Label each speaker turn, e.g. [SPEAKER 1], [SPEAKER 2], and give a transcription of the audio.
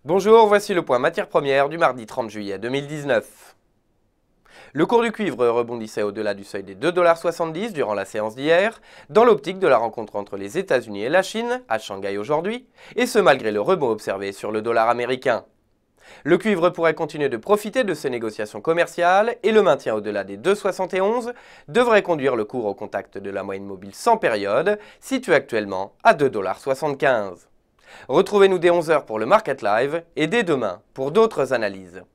[SPEAKER 1] Bonjour, voici le point matières premières du mardi 30 juillet 2019. Le cours du cuivre rebondissait au-delà du seuil des 2,70 $ durant la séance d'hier, dans l'optique de la rencontre entre les États-Unis et la Chine, à Shanghai aujourd'hui, et ce malgré le rebond observé sur le dollar américain. Le cuivre pourrait continuer de profiter de ces négociations commerciales et le maintien au-delà des 2,71 devrait conduire le cours au contact de la moyenne mobile sans période, située actuellement à 2,75 $. Retrouvez-nous dès 11 h pour le Market Live et dès demain pour d'autres analyses.